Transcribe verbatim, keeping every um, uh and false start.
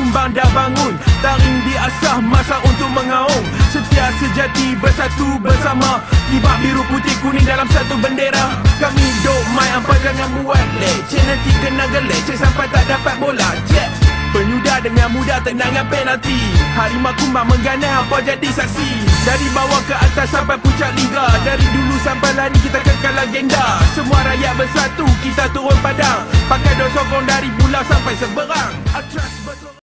kembang dah bangun, taring diasah, masa untuk mengaung. Setia sejati bersatu bersama, kibak biru putih kuning dalam satu bendera. Kami dok mai hampa jangan buat leceh, nanti kena geleceh sampai tak dapat bola. Cek penyudah dengan mudah tendangan penalti, Harimau Kumbang mengganas hampa jadi saksi. Dari bawah ke atas sampai puncak liga, dari dulu sampai lani kita kekal legenda. Semua rakyat bersatu, kita turun padang, pakai dos sokong dari pulau sampai seberang.